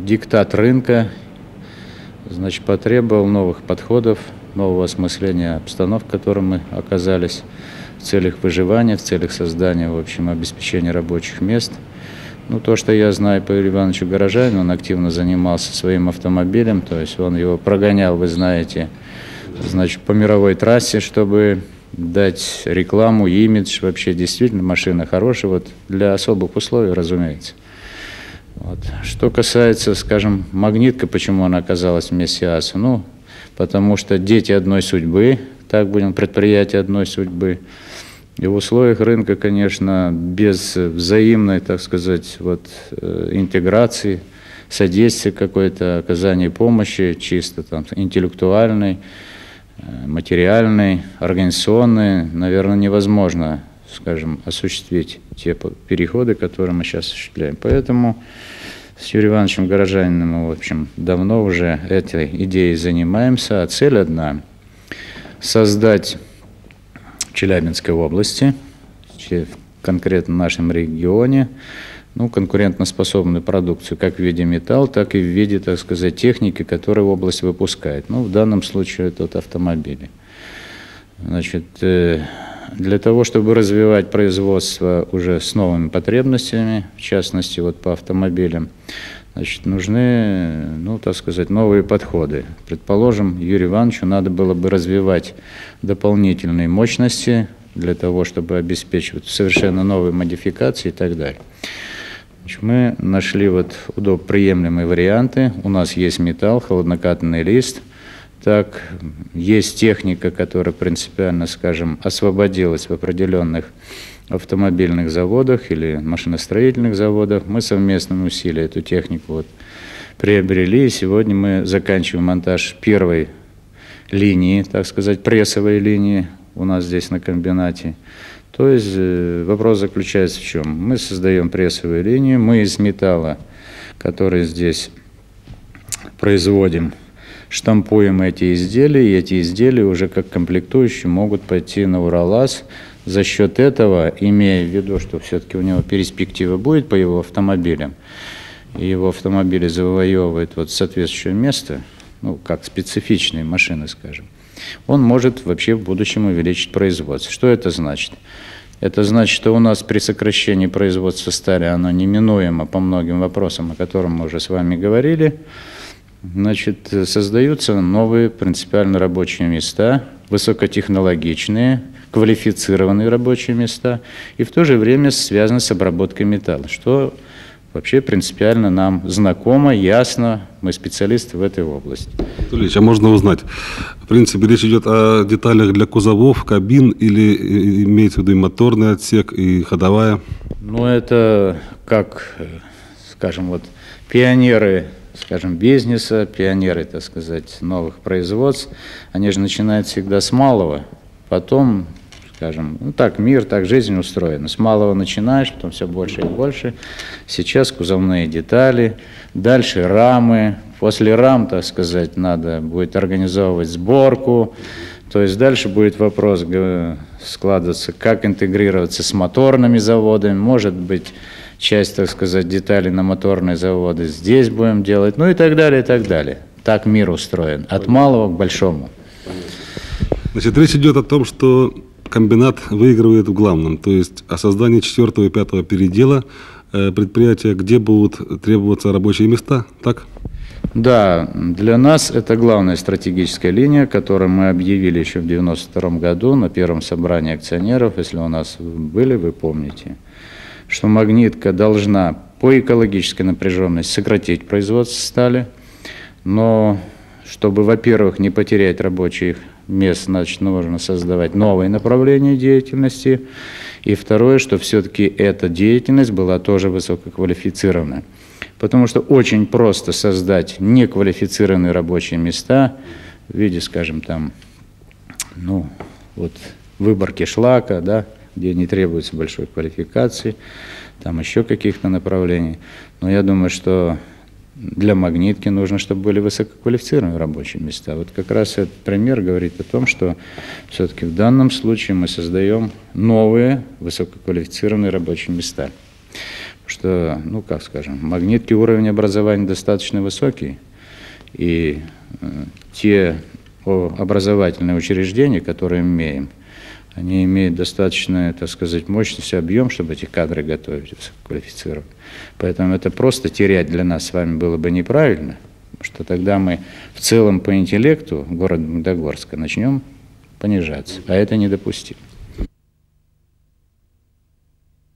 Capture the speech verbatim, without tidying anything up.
диктат рынка, значит, потребовал новых подходов, нового осмысления обстановки, в которой мы оказались, в целях выживания, в целях создания, в общем, обеспечения рабочих мест. Ну, то, что я знаю по Юрию Ивановичу Горожанину, он активно занимался своим автомобилем, то есть он его прогонял, вы знаете, значит, по мировой трассе, чтобы дать рекламу, имидж. Вообще, действительно, машина хорошая, вот для особых условий, разумеется. Вот. Что касается, скажем, магнитка, почему она оказалась вместе АС? Ну, потому что дети одной судьбы, так будем, предприятия одной судьбы. И в условиях рынка, конечно, без взаимной, так сказать, вот, интеграции, содействия какой-то, оказания помощи, чисто там интеллектуальной, материальной, организационной, наверное, невозможно, скажем, осуществить те переходы, которые мы сейчас осуществляем. Поэтому с Юрием Ивановичем Горожаниным мы, в общем, давно уже этой идеей занимаемся, а цель одна – создать в Челябинской области, конкретно в нашем регионе, ну, конкурентоспособную продукцию как в виде металла, так и в виде, так сказать, техники, которую область выпускает. Ну, в данном случае это вот автомобили. Значит, для того, чтобы развивать производство уже с новыми потребностями, в частности, вот по автомобилям, значит, нужны, ну, так сказать, новые подходы. Предположим, Юрию Ивановичу надо было бы развивать дополнительные мощности для того, чтобы обеспечивать совершенно новые модификации и так далее. Значит, мы нашли вот удобоприемлемые варианты. У нас есть металл, холоднокатанный лист. Так, есть техника, которая принципиально, скажем, освободилась в определенных автомобильных заводах или машиностроительных заводах. Мы совместными усилиями эту технику вот приобрели. И сегодня мы заканчиваем монтаж первой линии, так сказать, прессовой линии у нас здесь на комбинате. То есть вопрос заключается в чем? Мы создаем прессовую линию, мы из металла, который здесь производим, штампуем эти изделия, и эти изделия уже как комплектующие могут пойти на Уралаз. За счет этого, имея в виду, что все-таки у него перспектива будет по его автомобилям, и его автомобили завоевывают вот соответствующее место, ну, как специфичные машины, скажем, он может вообще в будущем увеличить производство. Что это значит? Это значит, что у нас при сокращении производства стали, оно неминуемо по многим вопросам, о которых мы уже с вами говорили, значит, создаются новые принципиально рабочие места, высокотехнологичные, квалифицированные рабочие места, и в то же время связаны с обработкой металла, что вообще принципиально нам знакомо, ясно, мы специалисты в этой области. Ильич, а можно узнать, в принципе, речь идет о деталях для кузовов, кабин, или имеется в виду и моторный отсек, и ходовая? Ну, это как, скажем, вот пионеры, скажем, бизнеса, пионеры, так сказать, новых производств, они же начинают всегда с малого, потом, скажем, ну так мир, так жизнь устроена. С малого начинаешь, потом все больше и больше. Сейчас кузовные детали, дальше рамы. После рам, так сказать, надо будет организовывать сборку. То есть дальше будет вопрос складываться, как интегрироваться с моторными заводами. Может быть, часть, так сказать, деталей на моторные заводы здесь будем делать. Ну и так далее, и так далее. Так мир устроен. От малого к большому. Значит, речь идет о том, что комбинат выигрывает в главном, то есть о создании четвертого и пятого передела предприятия, где будут требоваться рабочие места, так? Да, для нас это главная стратегическая линия, которую мы объявили еще в девяносто втором году на первом собрании акционеров, если у нас были, вы помните, что магнитка должна по экологической напряженности сократить производство стали, но чтобы, во-первых, не потерять рабочих мест, значит, нужно создавать новые направления деятельности. И второе, что все-таки эта деятельность была тоже высококвалифицированная. Потому что очень просто создать неквалифицированные рабочие места в виде, скажем, там, ну, вот выборки шлака, да, где не требуется большой квалификации, там еще каких-то направлений. Но я думаю, что для магнитки нужно, чтобы были высококвалифицированные рабочие места. Вот как раз этот пример говорит о том, что все-таки в данном случае мы создаем новые высококвалифицированные рабочие места. Потому что, ну, как скажем, в Магнитке уровень образования достаточно высокий, и э, те о, образовательные учреждения, которые имеем, они имеют достаточно, так сказать, мощность и объем, чтобы эти кадры готовить, квалифицировать. Поэтому это просто терять для нас с вами было бы неправильно, потому что тогда мы в целом по интеллекту города Магнитогорска начнем понижаться, а это недопустимо.